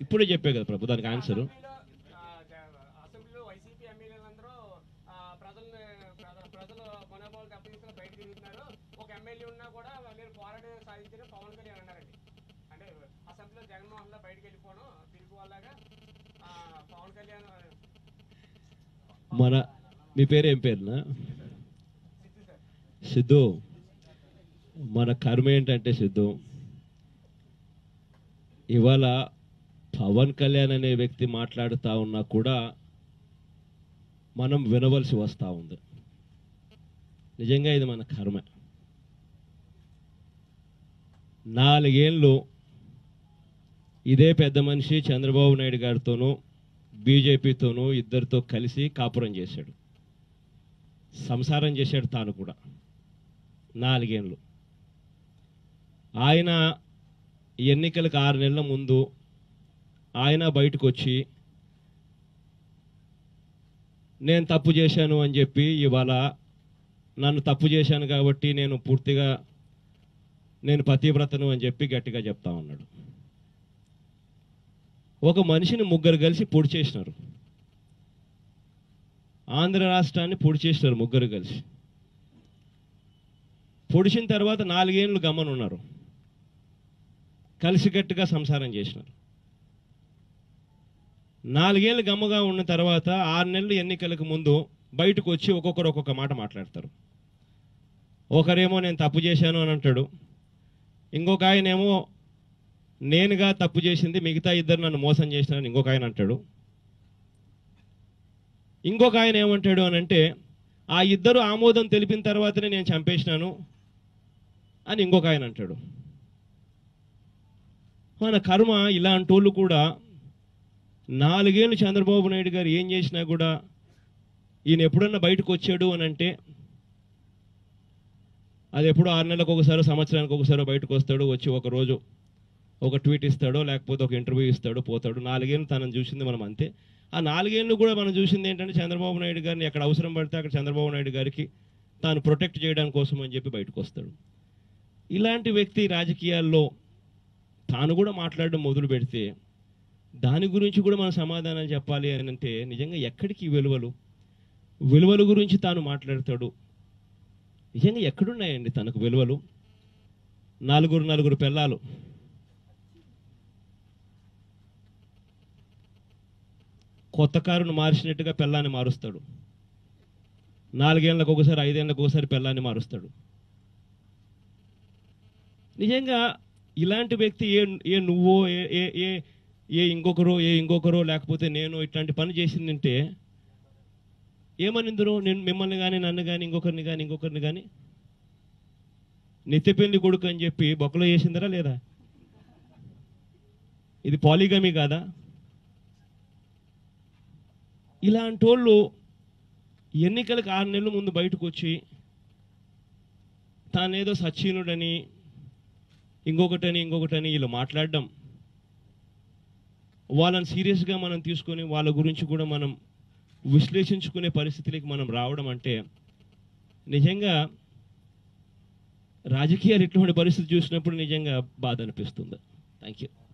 ఇప్పుడే చెప్పే కదా ప్రభు దానికి ఆన్సరు. మన మీ పేరు ఏం పేరునా? సిద్ధు. మన కర్మ ఏంటంటే సిద్ధు, ఇవాళ పవన్ కళ్యాణ్ అనే వ్యక్తి మాట్లాడుతూ ఉన్నా కూడా మనం వినవలసి వస్తూ ఉంది. నిజంగా ఇది మన కర్మ. 4 ఏళ్ళు ఇదే పెద్ద మనిషి చంద్రబాబు నాయుడు గారితోనూ బీజేపీతోనూ ఇద్దరితో కలిసి కాపురం చేశాడు, సంసారం చేశాడు తాను కూడా 4 ఏళ్ళు. ఆయన ఎన్నికలకు 6 నెలల ముందు ఆయన బయటకు వచ్చి నేను తప్పు చేశాను అని చెప్పి, ఇవాళ నన్ను తప్పు చేశాను కాబట్టి నేను పూర్తిగా నేను పతివ్రతను అని చెప్పి గట్టిగా చెప్తా ఉన్నాడు. ఒక మనిషిని 3 కలిసి పొడి చేసినారు, ఆంధ్ర రాష్ట్రాన్ని పొడి చేసినారు 3 కలిసి. పొడిచిన తర్వాత 4 ఏళ్ళు గమ్మనున్నారు, కలిసికట్టుగా సంసారం చేసినారు. 4 ఏళ్ళు గమ్మగా ఉన్న తర్వాత 6 నెలలు ఎన్నికలకు ముందు బయటకు వచ్చి ఒక్కొక్కరు ఒక్కొక్క మాట మాట్లాడతారు. ఒకరేమో నేను తప్పు చేశాను అని అంటాడు, ఇంకొక ఆయనేమో నేనుగా తప్పు చేసింది, మిగతా ఇద్దరు నన్ను మోసం చేసినారని ఇంకొక ఆయన అంటాడు. ఇంకొక ఆయన ఏమంటాడు అని అంటే, ఆ ఇద్దరు ఆమోదం తెలిపిన తర్వాతనే నేను చంపేసినాను అని ఇంకొక ఆయన అంటాడు. మన కర్మ ఇలాంటి వాళ్ళు కూడా 4 ఏళ్ళు చంద్రబాబు నాయుడు గారు ఏం చేసినా కూడా ఈయన ఎప్పుడన్నా బయటకు వచ్చాడు అని అంటే అది ఎప్పుడు 6 నెలలకు ఒకసారి సంవత్సరానికి ఒకసారి బయటకు వస్తాడు, వచ్చి ఒక రోజు ఒక ట్వీట్ ఇస్తాడో లేకపోతే ఒక ఇంటర్వ్యూ ఇస్తాడో పోతాడు. 4 ఏళ్ళు తనను చూసింది మనం అంతే. ఆ 4 ఏళ్ళు కూడా మనం చూసింది ఏంటంటే చంద్రబాబు నాయుడు గారిని ఎక్కడ అవసరం పడితే అక్కడ చంద్రబాబు నాయుడు గారికి తాను ప్రొటెక్ట్ చేయడానికి కోసం అని చెప్పి బయటకు వస్తాడు. ఇలాంటి వ్యక్తి రాజకీయాల్లో తాను కూడా మాట్లాడడం మొదలు పెడితే దాని గురించి కూడా మనం సమాధానాలు చెప్పాలి అని అంటే నిజంగా ఎక్కడికి విలువల గురించి తాను మాట్లాడతాడు. నిజంగా ఎక్కడున్నాయండి తనకు విలువలు? 4 పిల్లలు, కొత్త కారును మార్చినట్టుగా పిల్లాన్ని మారుస్తాడు. 4 ఏళ్ళకు ఒకసారి 5 ఏళ్ళకు ఒకసారి పిల్లాన్ని మారుస్తాడు. నిజంగా ఇలాంటి వ్యక్తి ఏ నువ్వో ఏ ఇంకొకరో లేకపోతే నేను ఇట్లాంటి పని చేసిందంటే ఏమనిందరో, నేను మిమ్మల్ని కానీ నన్ను కానీ ఇంకొకరిని కానీ నిత్యపెళ్లి కొడుకు అని చెప్పి బొక్కలో చేసిందరా లేదా? ఇది పాలిగమీ కాదా? ఇలాంటి వాళ్ళు ఎన్నికలకు 6 నెలల ముందు బయటకు వచ్చి తానేదో సచ్చీనుడని ఇంకొకటని వీళ్ళు మాట్లాడడం, వాళ్ళని సీరియస్గా మనం తీసుకొని వాళ్ళ గురించి కూడా మనం విశ్లేషించుకునే పరిస్థితికి మనం రావడం అంటే నిజంగా రాజకీయాలు ఇటువంటి పరిస్థితి చూసినప్పుడు నిజంగా బాధ అనిపిస్తుంది. Thank you.